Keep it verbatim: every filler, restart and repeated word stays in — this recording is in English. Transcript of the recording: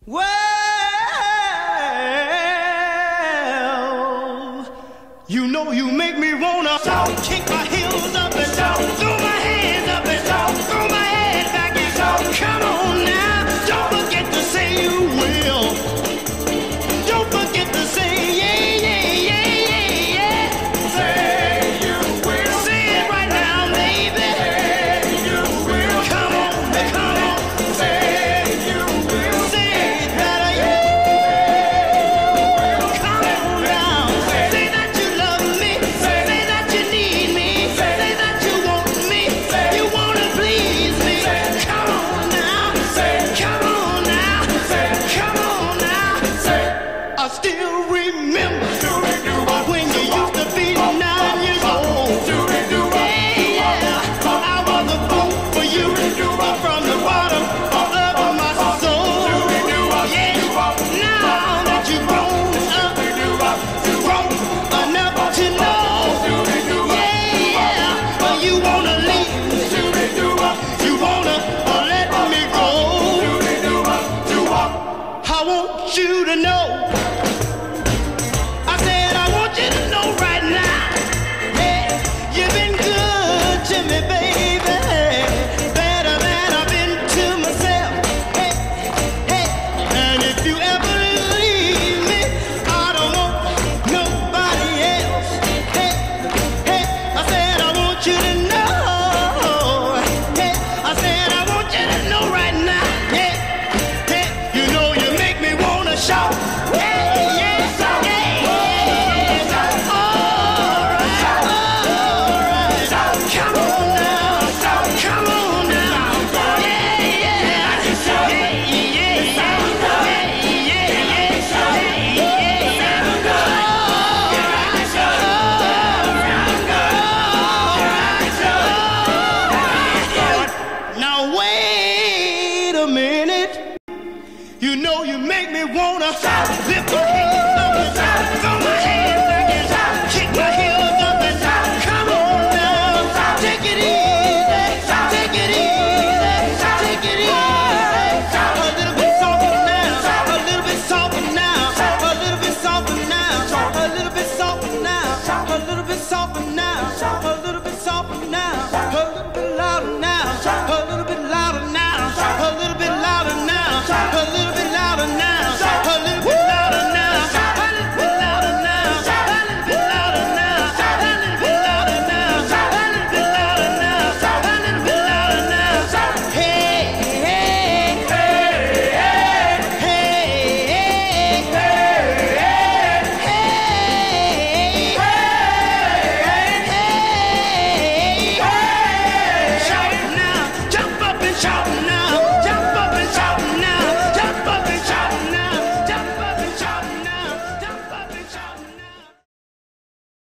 Well, you know you make me wanna shout, kick my heels up and shout, throw my hands up and shout, throw my head back and shout. Come on now, don't forget to say you will. Don't forget to say yeah, yeah, yeah, yeah, yeah. Say you will. Say it right now, baby. Say you will. Come on, come on. Say you will. Say it better, yeah. Come on now. Say that you love me. Say that you need me. Say that you want me. You wanna please me. Come on now. Come on now. Come on now. I still remember when you used to be nine years old. Yeah, yeah. I was a fool for you from the bottom of my soul. Yeah. Now that you've grown up, grown enough to know. Yeah, yeah. You wanna leave me. You wanna let me go. I want you to know. I said I want you to know right now. Hey, you've been good to me, baby. Better than I've been to myself. Hey, hey. And if you ever leave me, I don't want nobody else. Hey, hey. I said I want you to know. Hey, I said I want you to know right now. Hey, hey. You know you make me wanna shout. Hey, yeah, yeah, yeah. All right, all right. Come on now, come on now. Yeah, yeah, yeah, yeah, yeah, yeah. Now wait a minute. You know you make me wanna lift my hands up and shout.